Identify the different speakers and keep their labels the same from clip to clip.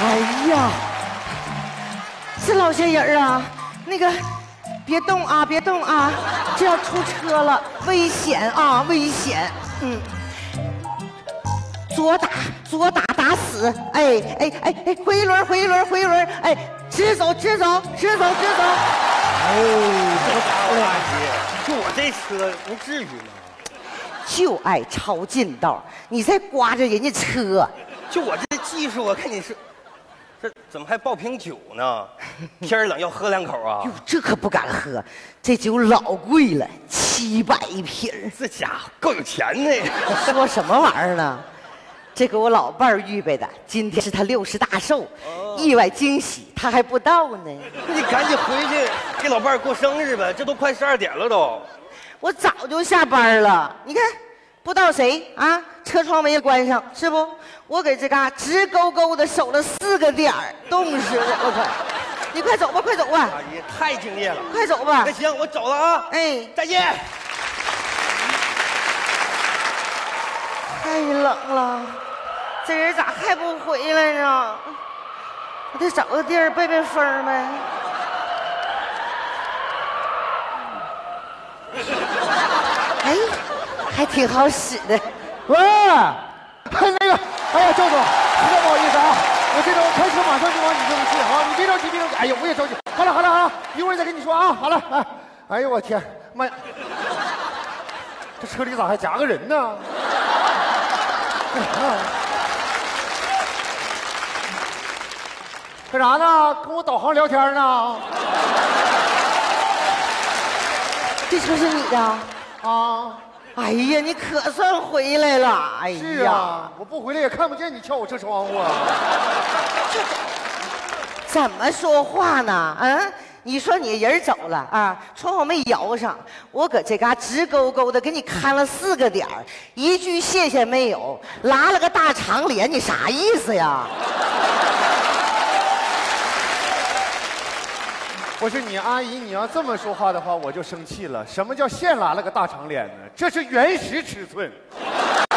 Speaker 1: 哎呀，是老些人啊，那个别动啊，别动啊，这要出车了，危险啊，危险。左打打死，哎，回一轮，哎，直走。
Speaker 2: 哦，这个大阿姨，就我这车能至于吗？
Speaker 1: 就爱抄近道，你再刮着人家车。
Speaker 2: 就我这技术，我看你是，这怎么还爆瓶酒呢？天冷要喝两口啊？
Speaker 1: 哟，这可不敢喝，这酒老贵了，700一瓶。
Speaker 2: 这家伙够有钱呢。
Speaker 1: 说什么玩意儿呢？这给我老伴儿预备的，今天是他60大寿，意外惊喜，他还不到呢。
Speaker 2: 你赶紧回去给老伴儿过生日呗，这都快12点了都。
Speaker 1: 我早就下班了，你看，不知道谁啊，车窗没关上，是不？我给这嘎直勾勾的守了4个点儿，冻死我了快！你快走吧，快走吧！
Speaker 2: 阿姨太敬业了，
Speaker 1: 快走吧！
Speaker 2: 那行，我走了啊！
Speaker 1: 哎，
Speaker 2: 再见。
Speaker 1: 太冷了，这人咋还不回来呢？我得找个地儿背背风呗。哎，还挺好使的。
Speaker 3: 喂，那个，哎呀，赵总，实在不好意思啊，我这开车马上就往你这边去，好，你别着急，别着急。哎呀，我也着急。好了，一会儿再跟你说啊。好了，哎呦我天，妈呀，这车里咋还夹个人呢？干啥呢？跟我导航聊天呢？
Speaker 1: 这车是你的
Speaker 3: 啊？
Speaker 1: 哎呀，你可算回来了！哎呀，
Speaker 3: 是啊，我不回来也看不见你敲我车窗户啊。
Speaker 1: 怎么说话呢？你说你人走了啊，窗户没摇上，我搁这嘎直勾勾的给你看了4个点儿，一句谢谢没有，拉了个大长脸，你啥意思呀？
Speaker 3: 不是你阿姨，你要这么说话的话，我就生气了。什么叫现拉了个大长脸呢？这是原始尺寸。
Speaker 1: 哎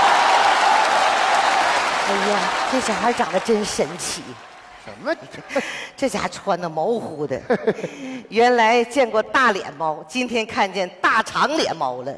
Speaker 1: 呀，这小孩长得真神奇。
Speaker 3: 什么？
Speaker 1: 这家穿的毛乎的，原来见过大脸猫，今天看见大长脸猫了。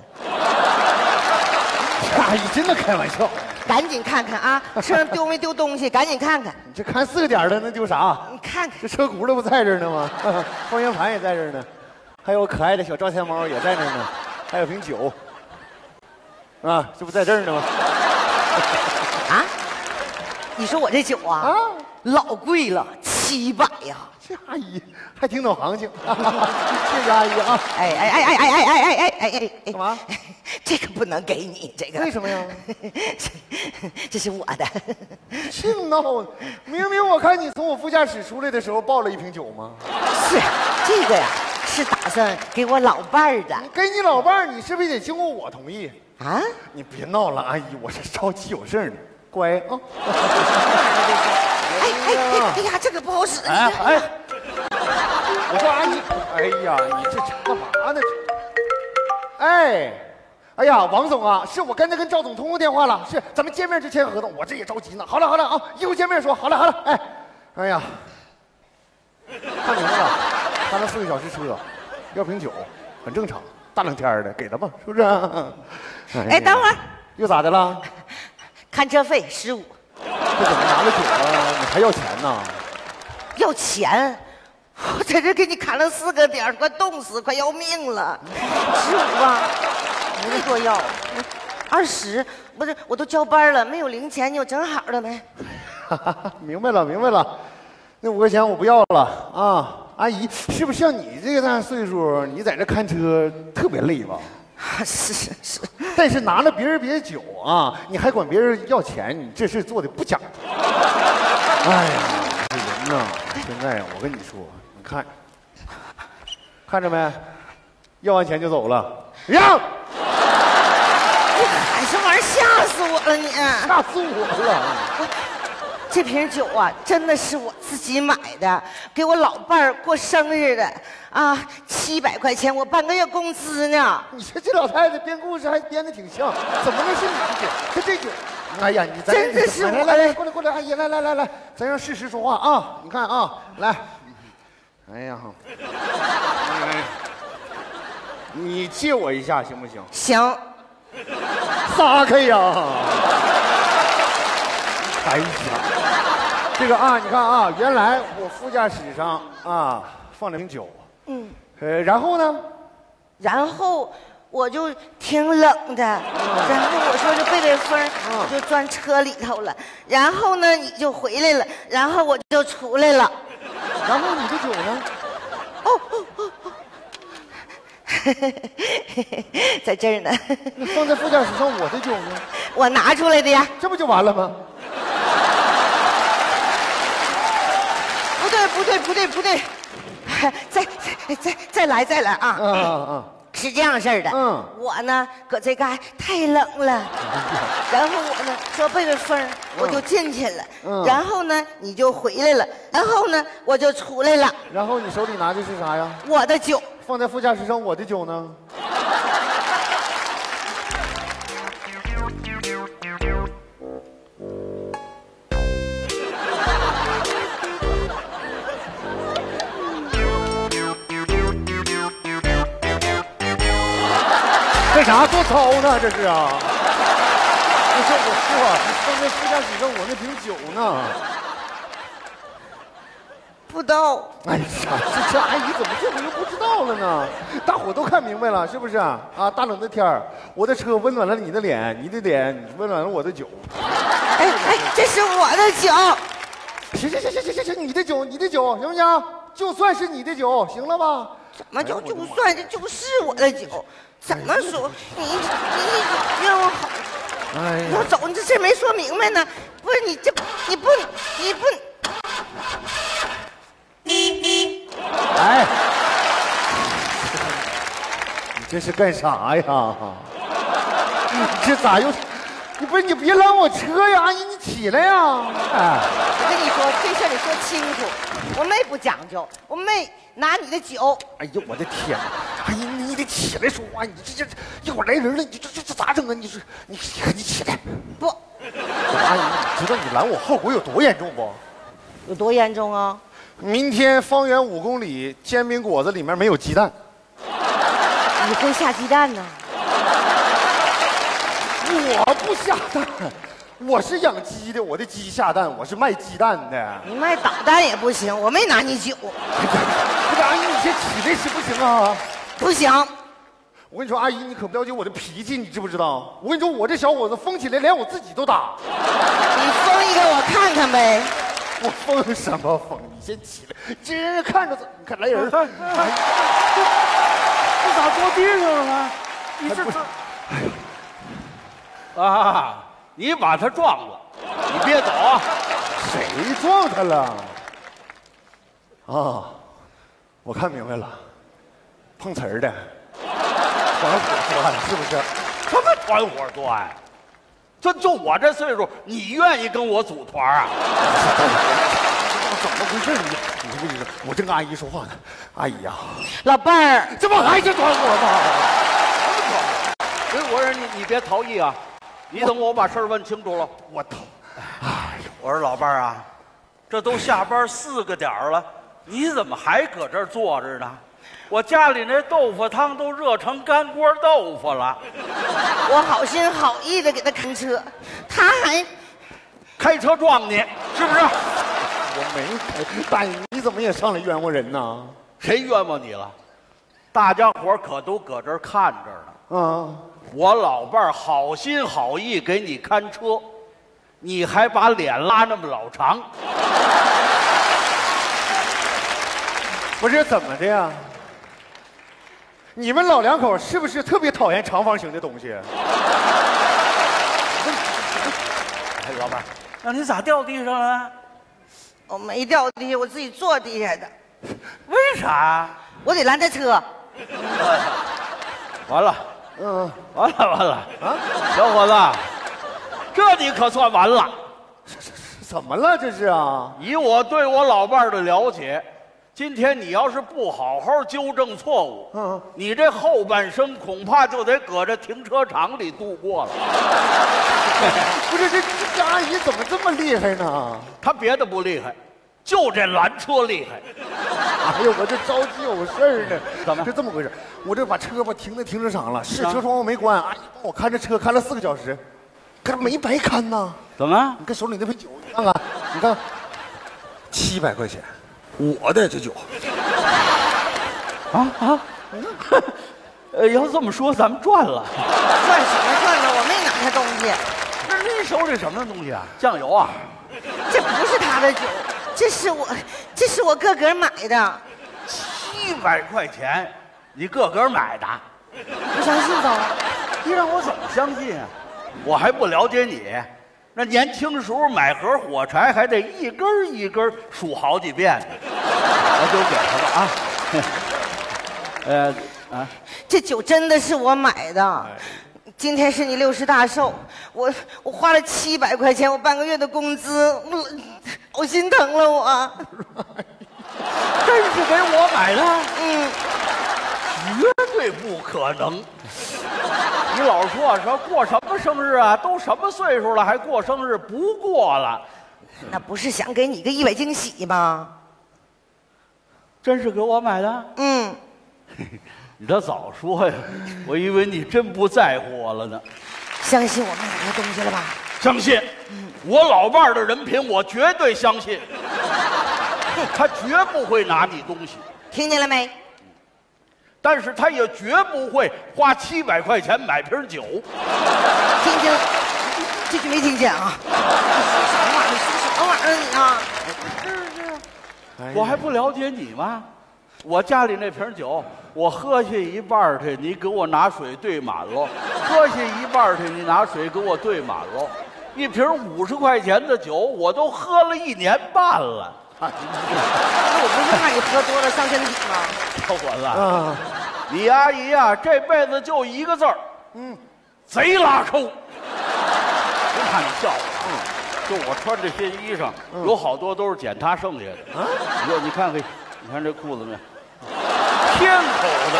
Speaker 3: 阿姨真的开玩笑。
Speaker 1: 赶紧看看啊，车上丢没丢东西？赶紧看看。
Speaker 3: 你这看4个点的，那丢啥？
Speaker 1: 你看看，
Speaker 3: 这车轱辘不在这儿呢吗？方向盘也在这儿呢，还有可爱的小招财猫也在这儿呢，还有瓶酒。啊，这不在这儿呢吗？
Speaker 1: 啊？你说我这酒啊，老贵了，700呀！
Speaker 3: 这阿姨还挺懂行情，谢谢阿姨啊！
Speaker 1: 哎，
Speaker 3: 干嘛？
Speaker 1: 这个不能给你，这个
Speaker 3: 为什么呀？
Speaker 1: 这是我的。
Speaker 3: 净闹！明明我看你从我副驾驶出来的时候抱了一瓶酒吗？
Speaker 1: 是这个呀，是打算给我老伴儿的。
Speaker 3: 给你老伴儿，你是不是得经过我同意
Speaker 1: 啊？
Speaker 3: 你别闹了，阿姨，我是着急有事呢，乖啊！
Speaker 1: 哎呀，这个不好使！
Speaker 3: 我说阿姨，哎呀，你这干嘛呢？哎呀，王总啊，是我刚才跟赵总通过电话了，是咱们见面之前合同，我这也着急呢。好了啊，一会儿见面说。好了，哎呀，看明白了，开了4个小时车，要瓶酒，很正常，大冷天的，给他吧，是不是？
Speaker 1: 哎，等会儿，
Speaker 3: 又咋的了？
Speaker 1: 看车费15。
Speaker 3: 这怎么拿了酒了，你还要钱呢？
Speaker 1: 要钱？我在这给你砍了4个点，快冻死，快要命了。15吧，没多要，20，不是，我都交班了，没有零钱，你有整好的没？
Speaker 3: 明白了，那5块钱我不要了啊！阿姨，是不是像你这个大岁数，你在这看车特别累吧？
Speaker 1: 是。
Speaker 3: 但是拿了别人酒啊，你还管别人要钱，你这事做的不讲究。哎呀，这人呐，现在我跟你说，你看着没？要完钱就走了，让！
Speaker 1: 你喊什么玩意儿？吓死我了你！
Speaker 3: 吓死我了！
Speaker 1: 这瓶酒啊，真的是我自己买的，给我老伴儿过生日的啊，700块钱，我半个月工资呢。
Speaker 3: 你说这老太太编故事还编得挺像，怎么能是你的酒？这酒哎呀，你
Speaker 1: 真的是我
Speaker 3: 来，过来，阿姨，来，咱让事实说话啊！你看啊，来，哎呀，你借我一下行不行？
Speaker 1: 行，
Speaker 3: 撒开呀！哎呀，这个啊，你看啊，原来我副驾驶上啊放了瓶酒，然后呢？
Speaker 1: 然后我就挺冷的，然后我说这背风，我就钻车里头了。然后呢，你就回来了，然后我就出来了。
Speaker 3: 然后你的酒呢？
Speaker 1: 在这儿呢。
Speaker 3: 放在副驾驶上，我的酒呢？
Speaker 1: 我拿出来的呀。
Speaker 3: 这不就完了吗？
Speaker 1: 不对，再来啊！是这样式儿的，我呢搁这嘎太冷了，然后我呢说背风，我就进去了，然后呢你就回来了，然后呢我就出来了。
Speaker 3: 然后你手里拿的是啥呀？
Speaker 1: 我的酒。
Speaker 3: 放在副驾驶上，我的酒呢？干啥做操呢？这是啊！不是我说，放在副驾驶上我那瓶酒呢？
Speaker 1: 不知道。
Speaker 3: 哎呀，这阿姨怎么这会又不知道了呢？大伙都看明白了，是不是啊？大冷的天儿，我的车温暖了你的脸，你的脸温暖了我的酒。
Speaker 1: 哎，这是我的酒。
Speaker 3: 行，你的酒，行不行？就算是你的酒，行了吧？
Speaker 1: 怎么就算这就是我的酒？怎么说？你让我好，
Speaker 3: 哎呀，
Speaker 1: 要走，你这事没说明白呢。不是你不，
Speaker 3: 哎，你这是干啥呀？你这咋又？你别拦我车呀！阿姨，你起来呀！哎，
Speaker 1: 我跟你说，这事得说清楚。我妹不讲究，我妹拿你的酒。
Speaker 3: 哎呀，我的天哪！阿姨，你得起来说话！你这一会儿来人了，你这咋整啊？你起来！
Speaker 1: 不，
Speaker 3: 阿姨，你知道你拦我后果有多严重不？
Speaker 1: 有多严重啊？
Speaker 3: 明天方圆5公里煎饼果子里面没有鸡蛋。
Speaker 1: 你会下鸡蛋呢？
Speaker 3: 我不下蛋，我是养鸡的，我的鸡下蛋，我是卖鸡蛋的。
Speaker 1: 你卖导弹也不行，我没拿你酒。
Speaker 3: 这个阿姨，你先起来行不行啊？
Speaker 1: 不行。
Speaker 3: 我跟你说，阿姨，你可不了解我的脾气，你知不知道？我跟你说，我这小伙子疯起来连我自己都打。
Speaker 1: 你疯一个我看看呗。
Speaker 3: 我疯什么疯？你先起来，这人看着，你看来人。
Speaker 4: 这咋坐地上了呢？你这啊！你把他撞了，你别走啊！
Speaker 3: 谁撞他了？啊，我看明白了，碰瓷儿的，团伙作案是不是？
Speaker 4: 什么团伙作案？就我这岁数，你愿意跟我组团啊？
Speaker 3: 怎么回事？你我正跟阿姨说话呢。阿姨呀，
Speaker 1: 老伴儿，
Speaker 3: 这不还是团伙吗？
Speaker 4: 所以我说你别逃逸啊！你等我把事儿问清楚了。
Speaker 3: 我操！
Speaker 4: 我说老伴儿啊，这都下班4个点了，你怎么还搁这儿坐着呢？我家里那豆腐汤都热成干锅豆腐了。
Speaker 1: 我好心好意的给他看车，他还
Speaker 4: 开车撞你，是不是？
Speaker 3: 我没开，大爷，你怎么也上来冤枉人呢？
Speaker 4: 谁冤枉你了？大家伙可都搁这儿看着呢。
Speaker 3: 啊，
Speaker 4: 我老伴儿好心好意给你看车，你还把脸拉那么老长。
Speaker 3: 不是怎么的呀？你们老两口是不是特别讨厌长方形的东西？
Speaker 4: 哎，老伴儿，那你咋掉地上了？
Speaker 1: 我没掉地下，我自己坐地下的。
Speaker 4: 为啥？
Speaker 1: 我得拦他车。
Speaker 4: 完了，完了啊！小伙子，这你可算完了。
Speaker 3: 怎么了这是啊？
Speaker 4: 以我对我老伴儿的了解， 今天你要是不好好纠正错误，你这后半生恐怕就得搁这停车场里度过了。
Speaker 3: 不是这阿姨怎么这么厉害呢？
Speaker 4: 她别的不厉害，就这拦车厉害。
Speaker 3: 哎呦，我这着急有事儿呢。
Speaker 4: 怎么？
Speaker 3: 是这么回事？我这把车停在停车场了，是车窗户没关，阿姨帮我看着车看了4个小时，可是没白看呐。
Speaker 4: 怎么？
Speaker 3: 你看手里那杯酒，你看看，你看，700块钱，我的这酒。
Speaker 4: 要这么说，咱们赚了。
Speaker 1: 赚什么赚呢？我没拿他东西，
Speaker 4: 那您手里什么东西啊？酱油啊？
Speaker 1: 这不是他的酒，这是我个个买的。
Speaker 4: 700块钱，你个个买的？
Speaker 1: 不相信吧？
Speaker 4: 你让我怎么相信啊？我还不了解你，那年轻时候买盒火柴还得一根一根数好几遍呢。我就给他吧啊。
Speaker 1: 这酒真的是我买的。今天是你60大寿，我花了700块钱，我半个月的工资，我心疼了我。
Speaker 4: 真是给我买的？绝对不可能！你老说过什么生日啊？都什么岁数了还过生日？不过了。
Speaker 1: 那不是想给你个意外惊喜吗？
Speaker 4: 真是给我买的？你倒早说呀！我以为你真不在乎我了呢。
Speaker 1: 相信我买他东西了吧？
Speaker 4: 相信，我老伴儿的人品，我绝对相信。他绝不会拿你东西，
Speaker 1: 听见了没？
Speaker 4: 但是他也绝不会花700块钱买瓶酒。
Speaker 1: 听见了？这句没听见啊？什么玩意儿？说什么玩意儿你啊？
Speaker 4: 我还不了解你吗？我家里那瓶酒，我喝下一半去，你给我拿水兑满喽；喝下一半去，你拿水给我兑满喽。一瓶50块钱的酒，我都喝了1年半了。
Speaker 1: 那我不是怕你喝多了伤身体吗？
Speaker 4: 小伙子，你阿姨呀，这辈子就一个字儿，贼拉抠。不怕你笑话，就我穿这些衣裳，有好多都是捡她剩下的。你看看，你看这裤子没？天口的。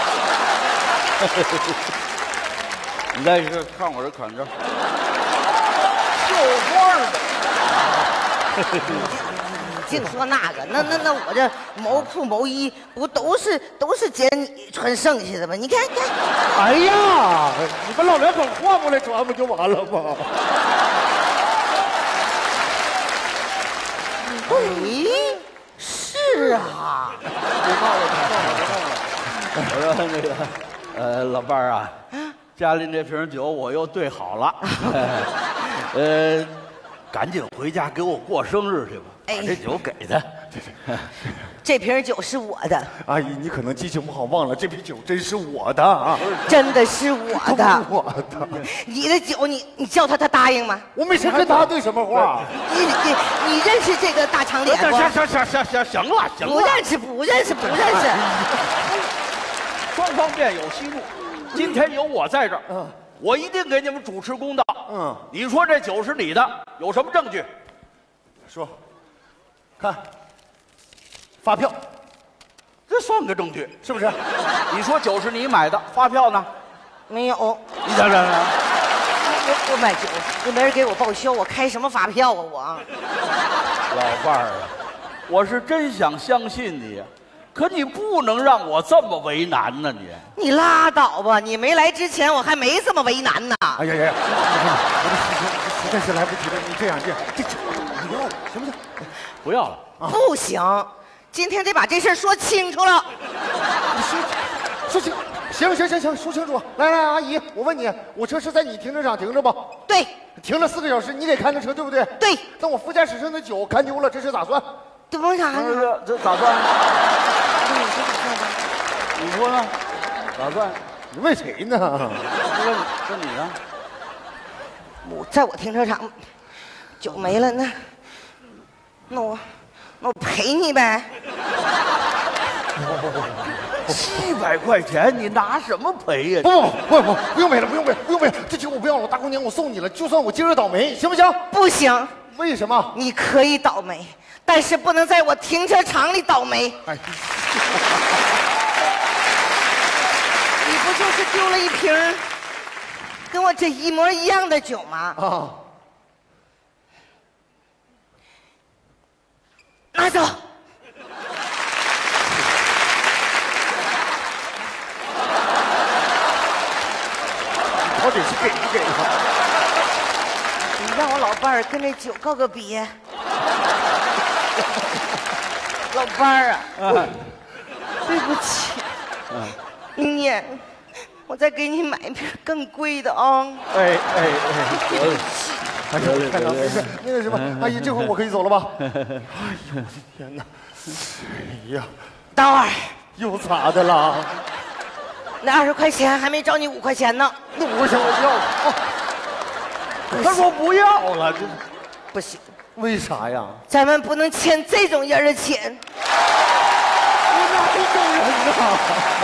Speaker 4: 你再看我这款子，绣花的。
Speaker 1: 净说那个，那我这毛裤毛衣不都是捡你穿剩下的吗？你看。
Speaker 3: 哎呀，你把老两口换过来穿不就完了吗？
Speaker 1: 是啊。
Speaker 3: 别闹了。
Speaker 4: 我说那个，老伴儿啊，家里那瓶酒我又兑好了，赶紧回家给我过生日去吧，把这酒给他。
Speaker 1: 这瓶酒是我的。
Speaker 3: 阿姨，你可能记性不好，忘了这瓶酒真是我的啊！
Speaker 1: 真的是我的。
Speaker 3: 我的。
Speaker 1: 你的酒，你叫他答应吗？
Speaker 3: 我没事跟他对什么话？
Speaker 1: 你认识这个大长脸不？
Speaker 4: 行了。
Speaker 1: 不认识。
Speaker 4: 双方辩友息怒，今天有我在这儿，我一定给你们主持公道。你说这酒是你的，有什么证据？
Speaker 3: 说，看，发票，
Speaker 4: 这算个证据
Speaker 3: 是不是？
Speaker 4: 你说酒是你买的，发票呢？
Speaker 1: 没有。
Speaker 4: 你等。
Speaker 1: 我买酒，又没人给我报销，我开什么发票啊我？
Speaker 4: 老伴儿啊，我是真想相信你。可你不能让我这么为难呢！
Speaker 1: 你拉倒吧！你没来之前，我还没这么为难呢。
Speaker 3: 哎呀，我这实在是来不及了。你这样，这酒你不要了，行不行？
Speaker 4: 不要了。
Speaker 1: 不行，今天得把这事儿说清楚了。
Speaker 3: 你说清，行，说清楚。来，阿姨，我问你，我车是在你停车场停着吧？
Speaker 1: 对。
Speaker 3: 停了4个小时，你得看着车，对不对？
Speaker 1: 对。
Speaker 3: 但我副驾驶上的酒看丢了，这事咋算？
Speaker 1: 这为啥呢？
Speaker 4: 这咋算？你说呢？咋算？
Speaker 3: 你问谁呢？
Speaker 4: 问你呢？
Speaker 1: 在我停车场，酒没了，那我赔你呗。
Speaker 4: 700块钱，你拿什么赔呀？
Speaker 3: 不用赔了，不用赔，这酒我不要了，我大过年我送你了，就算我今儿倒霉，行不行？
Speaker 1: 不行。
Speaker 3: 为什么？
Speaker 1: 你可以倒霉， 但是不能在我停车场里倒霉。
Speaker 3: 哎，
Speaker 1: 你不就是丢了一瓶跟我这一模一样的酒吗？
Speaker 3: 啊，
Speaker 1: 拿走。
Speaker 3: 到底是给不给啊？
Speaker 1: 你让我老伴儿跟这酒告个别。老伴儿啊，对不起，明年我再给你买一瓶更贵的啊。
Speaker 3: 哎，得了，哎呀，太难没事，那个什么，阿姨，这回我可以走了吧？哎呦，我的天哪！哎呀，
Speaker 1: 等会儿，
Speaker 3: 又咋的了？
Speaker 1: 那20块钱还没找你5块钱呢。
Speaker 3: 那5块钱我不要了啊！
Speaker 4: 他说不要了，这
Speaker 1: 不行，
Speaker 3: 为啥呀？
Speaker 1: 咱们不能欠这种人的钱。
Speaker 3: 我哪有这人呐？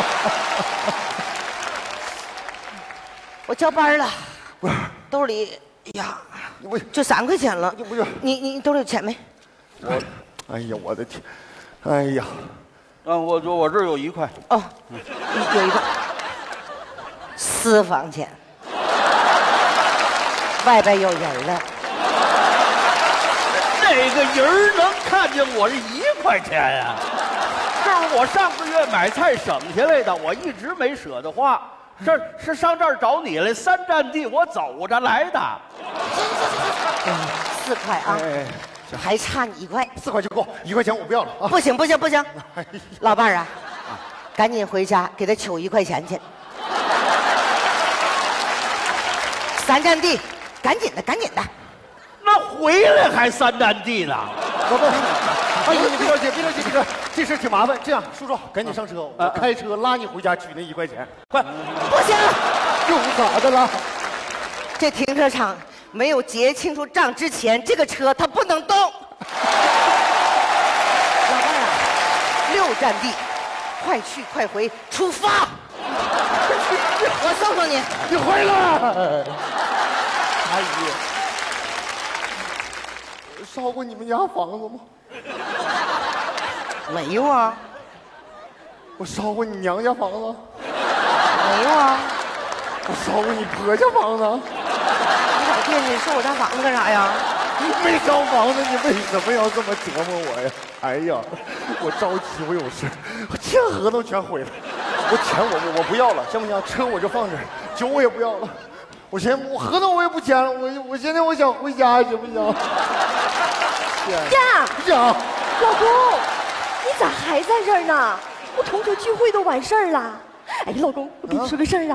Speaker 1: 我交班了，
Speaker 3: 不是，
Speaker 1: 兜里呀
Speaker 3: 我
Speaker 1: 就3块钱了。
Speaker 3: 不是
Speaker 1: 你兜里有钱没？
Speaker 3: 哎呀，我的天！哎呀，
Speaker 4: 我这儿有1块。
Speaker 1: 哦，有一个私房钱，外边有人了。
Speaker 4: 哪个人能看见我这1块钱呀？这是我上个月买菜省下来的，我一直没舍得花。这是上这儿找你来，3站地我走着来的。
Speaker 1: 4块啊，还差你1块。
Speaker 3: 4块就够，1块钱我不要了啊！
Speaker 1: 不行不行不行，
Speaker 3: 哎呀
Speaker 1: 老伴儿啊，赶紧回家给他取1块钱去。3站地，赶紧的赶紧的。
Speaker 4: 那回来还3站地呢？
Speaker 3: 老板，阿姨你别着急，别着急，这事儿挺麻烦。这样，叔叔赶紧上车，我开车拉你回家取那1块钱。快！
Speaker 1: 不行，
Speaker 3: 又咋的了？
Speaker 1: 这停车场没有结清楚账之前，这个车它不能动。老伴儿啊，6站地，快去快回，出发！我送送你。
Speaker 3: 你回来！阿姨，烧过你们家房子吗？
Speaker 1: 没有啊，
Speaker 3: 我烧过你娘家房子，
Speaker 1: 没有啊，
Speaker 3: 我烧过你婆家房子。
Speaker 1: 你老惦记收我家房子干啥呀？
Speaker 3: 你没烧房子，你为什么要这么折磨我呀？哎呀，我着急，我有事，我签合同全毁了。我钱我不要了，行不行？车我就放这儿，酒我也不要了。我合同我也不签了，我现在我想回家，行不行？
Speaker 5: 呀，
Speaker 3: 呀，
Speaker 5: 老公，你咋还在这儿呢？我同学聚会都完事儿了。哎，老公，我跟你说个事儿啊。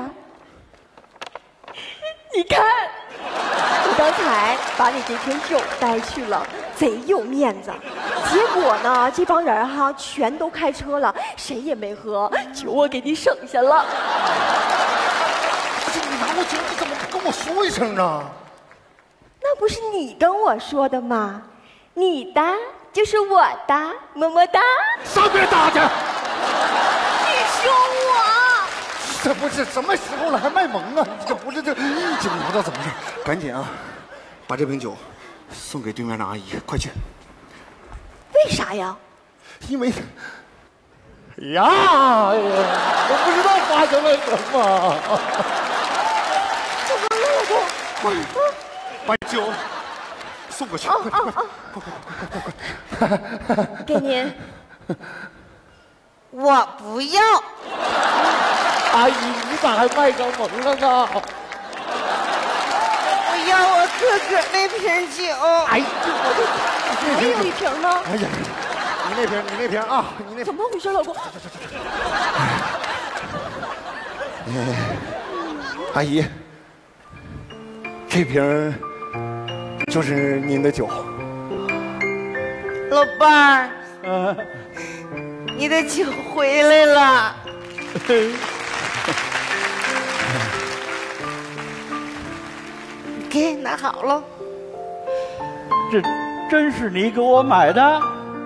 Speaker 5: 你看，我刚才把你这瓶酒带去了，贼有面子。结果呢，这帮人哈全都开车了，谁也没喝，酒我给你省下了。
Speaker 3: 不是你拿我酒，你怎么不跟我说一声呢？
Speaker 5: 那不是你跟我说的吗？你的就是我的，么么哒。
Speaker 3: 上边打去！
Speaker 5: 你凶我！
Speaker 3: 这不是什么时候了还卖萌啊？这不是这，这不知道怎么事，赶紧啊，把这瓶酒送给对面的阿姨，快去！
Speaker 5: 为啥呀？
Speaker 3: 因为，呀，我不知道发生了什么。
Speaker 5: 怎么了，老公？
Speaker 3: 把酒送过去，快！
Speaker 5: 给您。
Speaker 1: 我不要。
Speaker 3: 阿姨，你咋还卖个萌了呢？
Speaker 1: 我要我哥哥那瓶酒。
Speaker 3: 哎呀，
Speaker 5: 还有一瓶呢。
Speaker 3: 哎呀，你那瓶啊，你那
Speaker 5: 怎么回事，老公？
Speaker 3: 阿姨，这瓶就是您的酒。
Speaker 1: 老伴儿，你的酒回来了。给拿好了。
Speaker 4: 这真是你给我买的？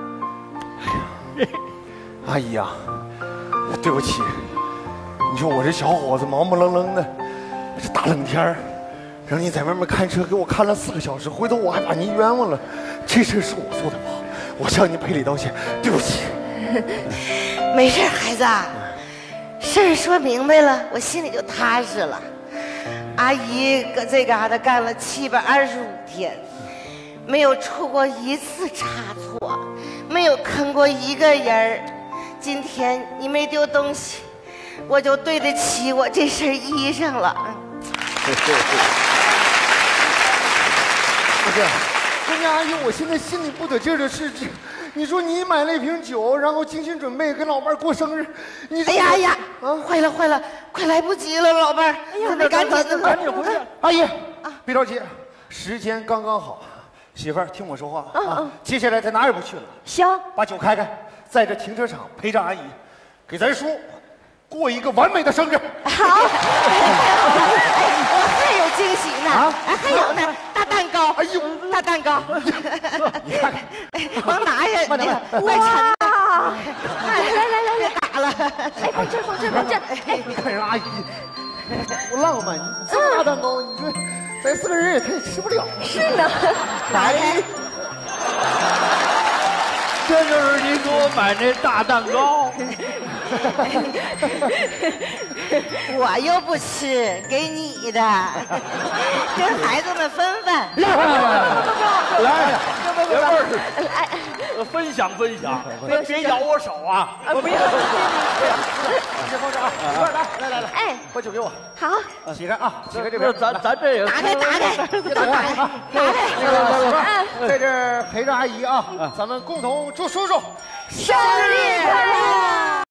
Speaker 3: 阿姨呀，对不起，你说我这小伙子忙忙愣愣的，这大冷天儿，让你在外面看车给我看了4个小时，回头我还把您冤枉了，这事是我做的不好， 我向您赔礼道歉，对不起。
Speaker 1: 没事，孩子，事儿说明白了，我心里就踏实了。阿姨搁这嘎达干了725天，没有出过一次差错，没有坑过一个人儿。今天你没丢东西，我就对得起我这身衣裳了。
Speaker 3: 不是，关键阿姨，我现在心里不得劲儿的是，你说你买了一瓶酒，然后精心准备跟老伴儿过生日，你
Speaker 1: 哎呀哎呀，坏了坏了，快来不及了，老伴儿，咱得赶紧
Speaker 3: 赶紧回去。阿姨，别着急，时间刚刚好。媳妇儿，听我说话啊！接下来咱哪也不去了，
Speaker 5: 行，
Speaker 3: 把酒开开，在这停车场陪着阿姨，给咱叔过一个完美的生日。
Speaker 5: 好。
Speaker 1: 我还有惊喜呢，还有呢，大蛋糕，
Speaker 3: 哎呦，
Speaker 1: 大蛋糕，
Speaker 3: 你看看，
Speaker 1: 光拿呀，
Speaker 3: 慢点
Speaker 1: 怪沉的，
Speaker 5: 哇！来，
Speaker 1: 打了，
Speaker 5: 哎，放这，哎，
Speaker 3: 你看人阿姨多浪漫，这么大蛋糕，你说咱4个人也他也吃不了。
Speaker 5: 是呢。
Speaker 1: 打开，
Speaker 4: 这就是您给我买那大蛋糕。
Speaker 1: 我又不吃，给你的，跟孩子们分分。
Speaker 4: 来，别味儿，分享分享，别咬我手啊！
Speaker 5: 不要。
Speaker 3: 先放这啊，一块来，
Speaker 5: 哎，
Speaker 3: 把酒给我，
Speaker 5: 好，
Speaker 3: 起开啊，起开这边。
Speaker 4: 咱这也
Speaker 1: 打开，
Speaker 3: 那个媳妇儿在这儿陪着阿姨啊，咱们共同祝叔叔
Speaker 5: 生日快乐！